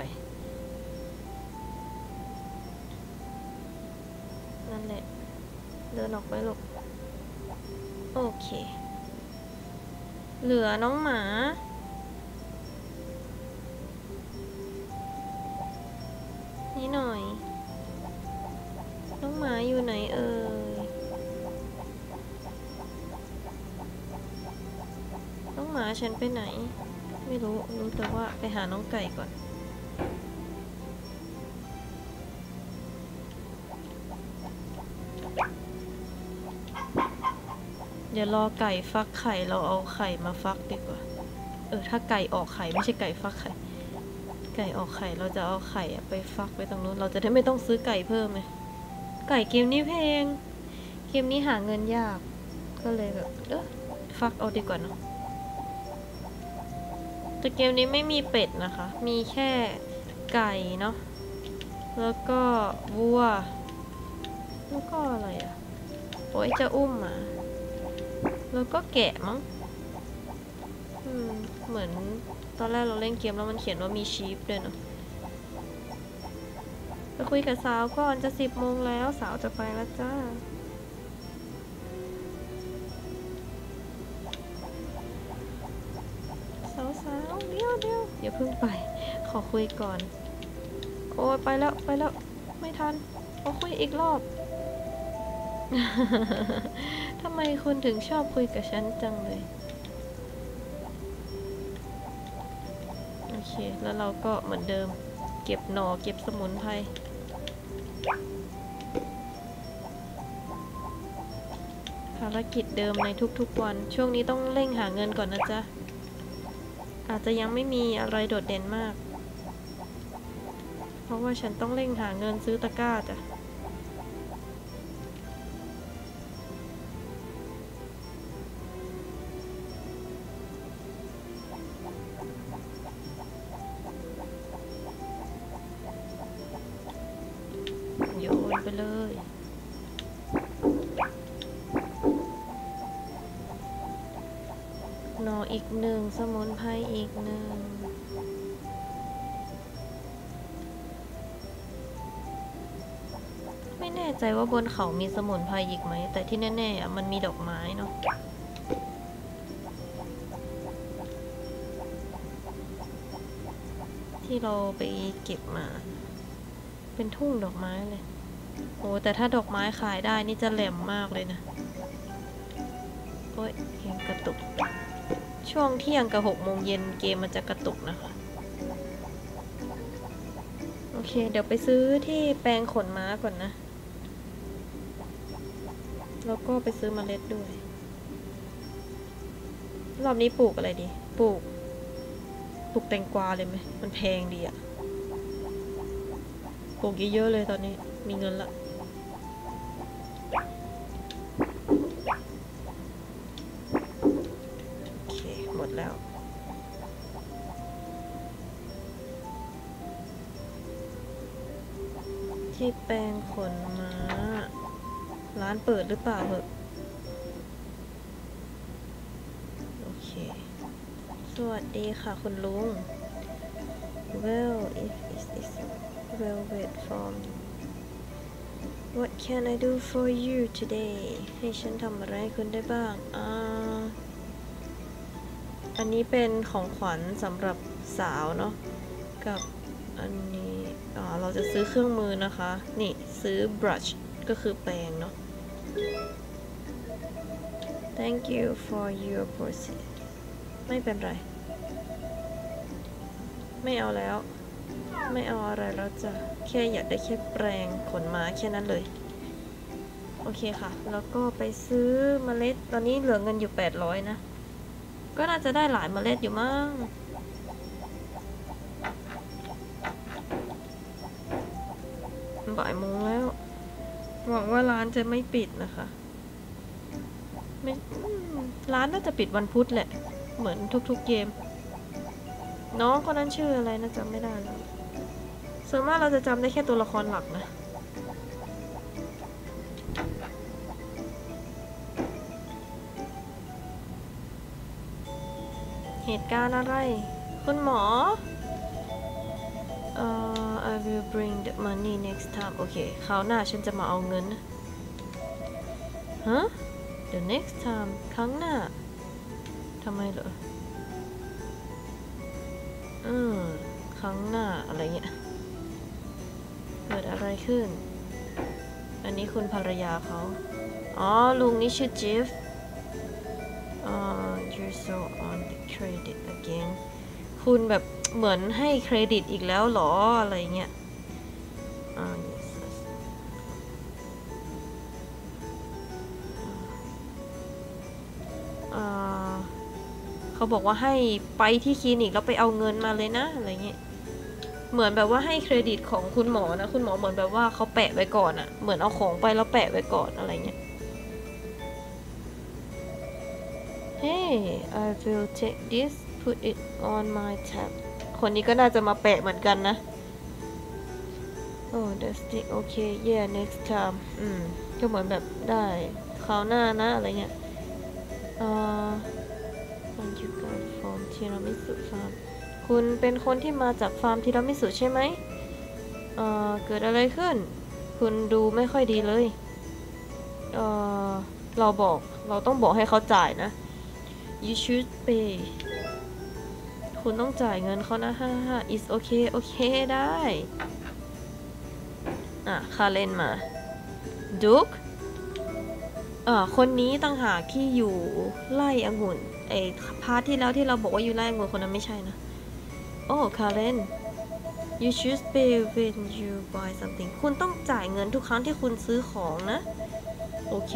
นั่นแหละเดินออกไปลูกโอเคเหลือน้องหมานี่หน่อยน้องหมาอยู่ไหนเอ่ยน้องหมาฉันไปไหนไม่รู้แต่ว่าไปหาน้องไก่ก่อนเดี๋ยวรอไก่ฟักไข่เราเอาไข่มาฟักดีกว่าถ้าไก่ออกไข่ไม่ใช่ไก่ฟักไข่ไก่ออกไข่เราจะเอาไข่ไปฟักไว้ตรงนู้นเราจะได้ไม่ต้องซื้อไก่เพิ่มเลยไก่เกมนี้แพงเกมนี้หาเงินยากก็เลยแบบฟักเอาดีกว่าเนาะแต่เกมนี้ไม่มีเป็ดนะคะมีแค่ไก่เนาะแล้วก็วัวแล้วก็อะไรโอ้ยจะอุ้มมาแล้วก็แกะมั้งเหมือนตอนแรกเราเล่นเกมแล้วมันเขียนว่ามีชีฟด้วยเนาะไปคุยกับสาวก่อนจะ10 โมงแล้วสาวจะไปแล้วจ้าสาวเดี๋ยวอย่าเพิ่งไปขอคุยก่อนโอ้ยไปแล้วไม่ทันขอคุยอีกรอบ ทำไมคุณถึงชอบคุยกับฉันจังเลยโอเคแล้วเราก็เหมือนเดิมเก็บหน่อเก็บสมุนไพรภารกิจเดิมในทุกๆวันช่วงนี้ต้องเร่งหาเงินก่อนนะจ๊ะอาจจะยังไม่มีอะไรโดดเด่นมากเพราะว่าฉันต้องเร่งหาเงินซื้อตะกร้าจ้ะเลยหน่ออีกหนึ่งสมุนไพรอีกหนึ่งไม่แน่ใจว่าบนเขามีสมุนไพรอีกไหมแต่ที่แน่ๆอ่ะมันมีดอกไม้เนาะที่เราไปเก็บมาเป็นทุ่งดอกไม้เลยโอ้แต่ถ้าดอกไม้ขายได้นี่จะแหลมมากเลยนะโอ้ยเกมกระตุกช่วงเที่ยงกับ6 โมงเย็นเกมมันจะกระตุกนะคะโอเคเดี๋ยวไปซื้อที่แปลงขนม้าก่อนนะแล้วก็ไปซื้อเมล็ดด้วยรอบนี้ปลูกอะไรดีปลูกแตงกวาเลยไหมมันแพงดีอะปลูกเยอะๆเลยตอนนี้มีเงินละโอเคหมดแล้วที่แปลงขนม้าร้านเปิดหรือเปล่าเหอะโอเคสวัสดีค่ะคุณลุง Well if it is velvet form What can I do for you today ให้ฉันทำอะไรคุณได้บ้างอันนี้เป็นของขวัญสำหรับสาวเนาะกับอันนี้เราจะซื้อเครื่องมือนะคะนี่ซื้อ brush ก็คือแปรงเนาะ Thank you for your purchase ไม่เป็นไรไม่เอาแล้วไม่เอาอะไรแล้วจ้ะแค่อยากได้แค่แปรงขนม้าแค่นั้นเลยโอเคค่ะแล้วก็ไปซื้อเมล็ดตอนนี้เหลือเงินอยู่800นะก็น่าจะได้หลายเมล็ดอยู่มั้งบ่ายโมงแล้วหวังว่าร้านจะไม่ปิดนะคะไม่ร้านน่าจะปิดวันพุธแหละเหมือนทุกๆเกมน้องคนนั้นชื่ออะไรนะจำไม่ได้แล้วส่วนมากเราจะจำได้แค่ตัวละครหลักนะเหตุการณ์อะไรคุณหมอI will bring the money next time โอเคคราวหน้าฉันจะมาเอาเงินฮะ the next time ครั้งหน้าทำไมเหรอครั้งหน้าอะไรเงี้ยเกิดอะไรขึ้นอันนี้คุณภรรยาเขาอ๋อลุงนี่ชื่อเจฟyou're so on the credit again คุณแบบเหมือนให้เครดิตอีกแล้วหรออะไรเงี้ยyesเขาบอกว่าให้ไปที่คลินิกแล้วไปเอาเงินมาเลยนะอะไรเงี้ยเหมือนแบบว่าให้เครดิตของคุณหมอนะคุณหมอเหมือนแบบว่าเขาแปะไว้ก่อนอะเหมือนเอาของไปแล้วแปะไว้ก่อนอะไรเงี้ย Hey I will take this put it on my tab คนนี้ก็น่าจะมาแปะเหมือนกันนะ Oh that's it okay yeah next time ก็เหมือนแบบได้คราวหน้านะอะไรเงี้ยThank you guys from Tiramisu Farm คุณเป็นคนที่มาจากฟาร์มทีรามิสุใช่ไหมเกิดอะไรขึ้นคุณดูไม่ค่อยดีเลยเราต้องบอกให้เขาจ่ายนะ you should pay คุณต้องจ่ายเงินเขานะis okay โอเคได้คาเรนมาดุ๊กคนนี้ต่างหากที่อยู่ไล่องุ่นพาร์ทที่แล้วที่เราบอกว่าอยู่ไล่องุ่นคนนั้นไม่ใช่นะโอ้คาเรน you should pay when you buy something คุณต้องจ่ายเงินทุกครั้งที่คุณซื้อของนะโอเค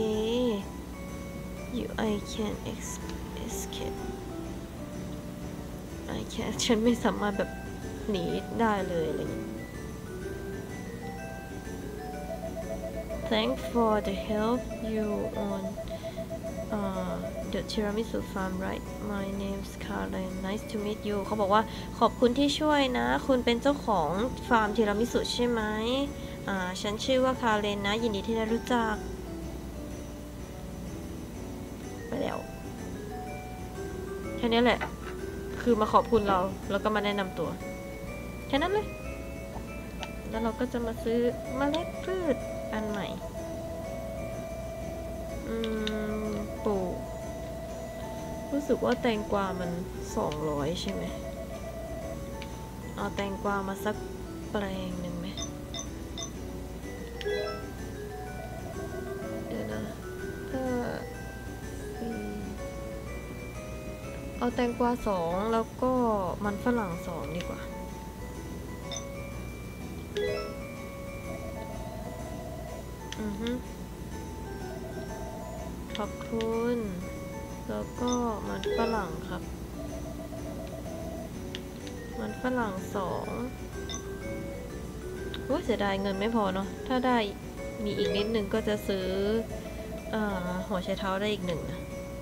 I can't escape I can't ฉันไม่สามารถแบบหนีได้เลยอะไรอย่างนี้ Thanks for the help you on the Tiramisu farm right my name's Karen nice to meet you เขาบอกว่าขอบคุณที่ช่วยนะคุณเป็นเจ้าของฟาร์มทีรามิสุใช่ไหมฉันชื่อว่าคาเรนนะยินดีที่ได้รู้จักไปแล้วแค่นี้แหละคือมาขอบคุณเราแล้วก็มาแนะนำตัวแค่นั้นเลยแล้วเราก็จะมาซื้อเมล็ดพืชอันใหม่ปลูกรู้สึกว่าแตงกวามัน200ใช่ไหมเอาแตงกวามาสักแปลงหนึ่งไหมเดี๋ยวนะถ้าเอาแตงกวา2แล้วก็มันฝรั่ง2ดีกว่าขอบคุณแล้วก็มันฝรั่งครับมันฝรั่ง2เสียดายเงินไม่พอเนาะถ้าได้มีอีกนิดนึงก็จะซื้อหัวไชเท้าได้อีก1นะ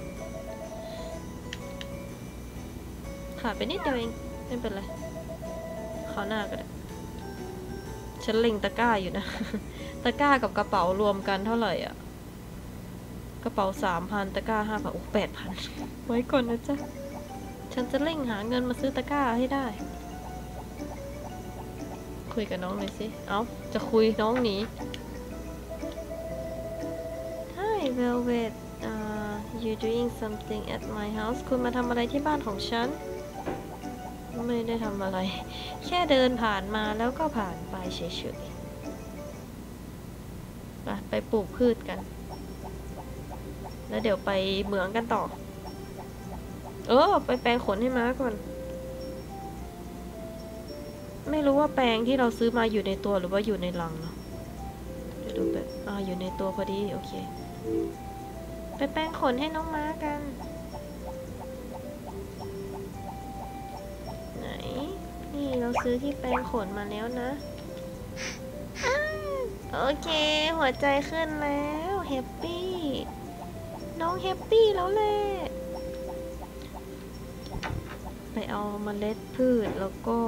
ขาดไปนิดเดียวเองไม่เป็นไรคราวหน้าก็ได้ฉันเล็งตะกร้าอยู่นะ ตะกร้ากับกระเป๋ารวมกันเท่าไหร่อ่ะกระเป๋า3,000ตะกร้า5,000โอ้8,000ไว้ก่อนนะจ๊ะฉันจะเร่งหาเงินมาซื้อตะกร้าให้ได้คุยกับน้องหน่อยสิจะคุยน้องหนี Hi Velvet you doing something at my house คุณมาทำอะไรที่บ้านของฉันไม่ได้ทำอะไรแค่เดินผ่านมาแล้วก็ผ่านไปเฉยๆไปปลูกพืชกันแล้วเดี๋ยวไปเหมืองกันต่อไปแปรงขนให้ม้าก่อนไม่รู้ว่าแปรงที่เราซื้อมาอยู่ในตัวหรือว่าอยู่ในลังเนาะเดี๋ยวดูแบบอยู่ในตัวพอดีโอเคไปแปรงขนให้น้องม้ากันไหนนี่เราซื้อที่แปรงขนมาแล้วนะโอเคหัวใจขึ้นแล้วแฮปปี้น้องแฮปปี้แล้วแหละไปเอาเมล็ดพืชแล้วก็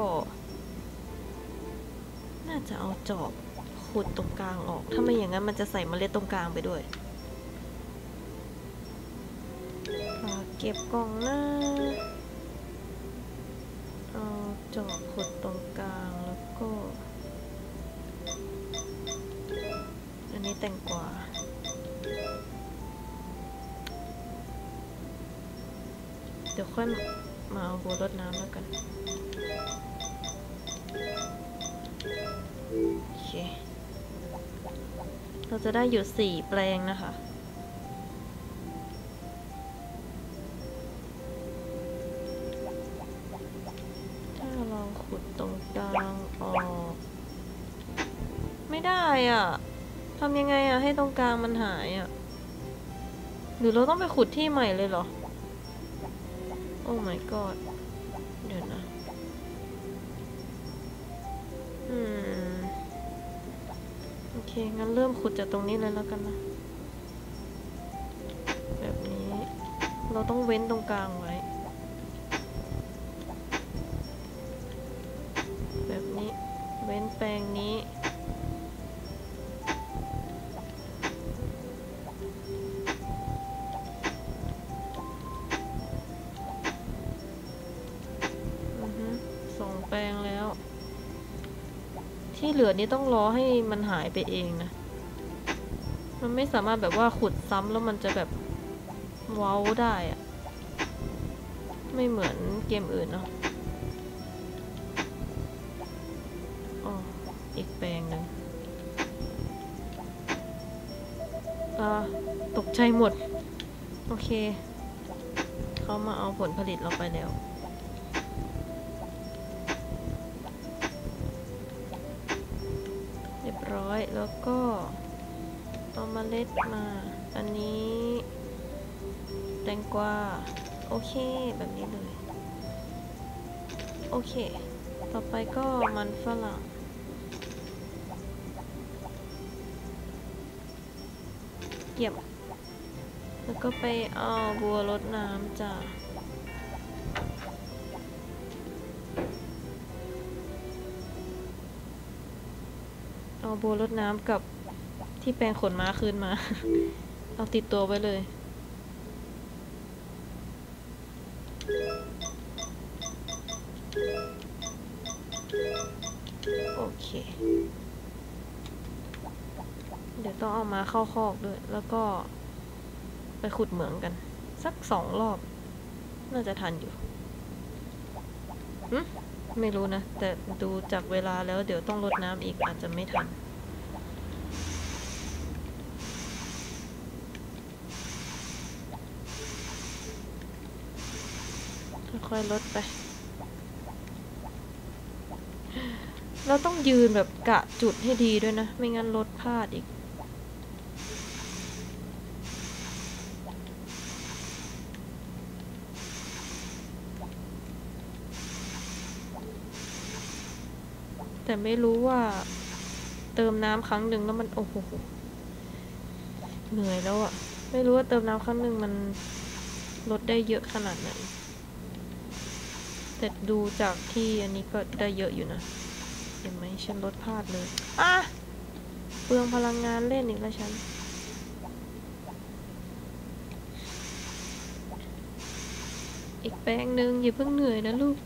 น่าจะเอาจอบขุดตรงกลางออกถ้าไม่อย่างนั้นมันจะใส่เมล็ดตรงกลางไปด้วยเก็บกล่องหน้าเอาจอบขุดตรงกลางแล้วก็อันนี้แตงกวาเดี๋ยวค่อยมาเอาบัวรดน้ำแล้วกันโอเคเราจะได้อยู่4แปลงนะคะถ้าเราขุดตรงกลางออกไม่ได้อ่ะทำยังไงอ่ะให้ตรงกลางมันหายอ่ะหรือเราต้องไปขุดที่ใหม่เลยเหรอโอ้ my god เดี๋ยวนะโอเคงั้นเริ่มขุดจากตรงนี้เลยแล้วกันนะแบบนี้เราต้องเว้นตรงกลางไว้แบบนี้เว้นแปลงนี้2 แปลงแล้วที่เหลือนี้ต้องรอให้มันหายไปเองนะมันไม่สามารถแบบว่าขุดซ้ำแล้วมันจะแบบเว้าได้อะไม่เหมือนเกมอื่นเนาะอีกแปลงหนึ่งตกใจหมดโอเคเขามาเอาผลผลิตเราไปแล้วเรียบร้อยแล้วก็เอาเมล็ดมาอันนี้แตงกวาโอเคแบบนี้เลยโอเคต่อไปก็มันฝรั่งเยี่ยมแล้วก็ไปเอาบัวรดน้ำจ้ะโอเอาโบรดน้ำกับที่แปรงขนม้าคืนมา เอาติดตัวไว้เลยโอเคเดี๋ยวต้องเอามาเข้าคอกด้วยแล้วก็ไปขุดเหมืองกันสัก2 รอบน่าจะทันอยู่ไม่รู้นะแต่ดูจากเวลาแล้วเดี๋ยวต้องรดน้ำอีกอาจจะไม่ทันค่อยๆลดไปเราต้องยืนแบบกะจุดให้ดีด้วยนะไม่งั้นรถพลาดอีกแต่ไม่รู้ว่าเติมน้ำครั้งหนึ่งแล้วมันโอ้โหเหนื่อยแล้วอะไม่รู้ว่าเติมน้ำครั้งหนึ่งมันลดได้เยอะขนาดไหนแต่ดูจากที่อันนี้ก็ได้เยอะอยู่นะเห็นไหมฉันลดพลาดเลยเปลืองพลังงานเล่นอีกแล้วฉันอีกแป้งหนึ่งอย่าเพิ่งเหนื่อยนะลูก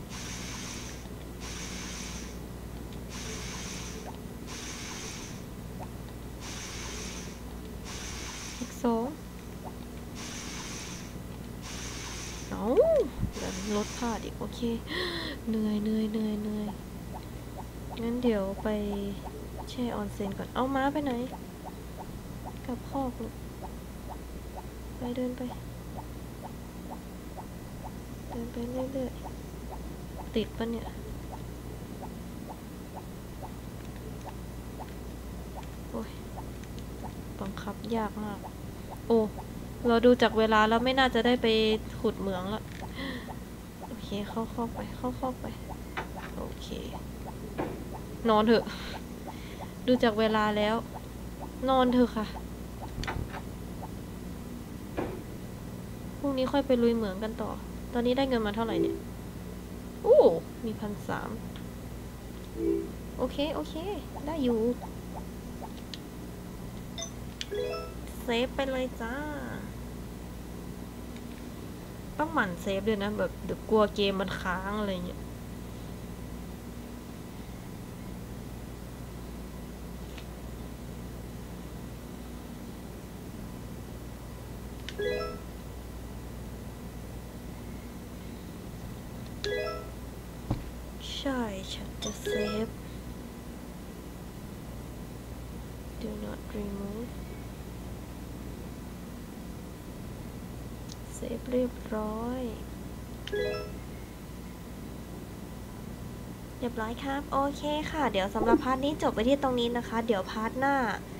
อีก2เอาเดี๋ยวลดพลาดอีกโอเคเหนื่อยงั้นเดี๋ยวไปแช่ออนเซ็นก่อนเอาม้าไปไหนกลับคอกลูกไปเดินไปเรื่อยๆติดปะเนี่ยโอ้ยบังคับยากมากโอ้เราดูจากเวลาแล้วไม่น่าจะได้ไปขุดเหมืองแล้วโอเคเข้าคอกไปโอเคนอนเถอะดูจากเวลาแล้วนอนเถอะค่ะพรุ่งนี้ค่อยไปลุยเหมืองกันต่อตอนนี้ได้เงินมาเท่าไหร่เนี่ยมี1,300โอเคได้อยู่เซฟไปเลยจ้าต้องหมั่นเซฟด้วยนะแบบเดี๋ยวกลัวเกมมันค้างอะไรเงี้ยใช่ฉันจะเซฟ do not remove เซฟเรียบร้อยครับโอเคค่ะเดี๋ยวสำหรับพาร์ทนี้จบไปที่ตรงนี้นะคะเดี๋ยวพาร์ทหน้า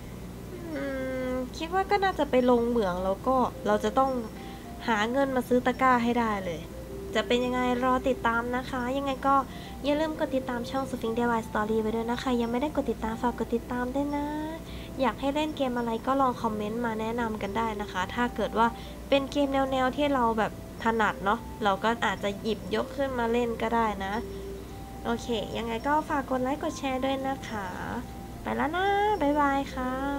คิดว่าก็น่าจะไปลงเหมืองแล้วก็เราจะต้องหาเงินมาซื้อตะกร้าให้ได้เลยจะเป็นยังไงรอติดตามนะคะยังไงก็อย่าลืมกดติดตามช่อง Sphinx DIY Story ไว้ด้วยนะคะยังไม่ได้กดติดตามฝากกดติดตามด้วยนะอยากให้เล่นเกมอะไรก็ลองคอมเมนต์มาแนะนำกันได้นะคะถ้าเกิดว่าเป็นเกมแนวที่เราแบบถนัดเนาะเราก็อาจจะหยิบยกขึ้นมาเล่นก็ได้นะโอเคยังไงก็ฝากกดไลค์กดแชร์ด้วยนะคะไปแล้วนะบ๊ายบายค่ะ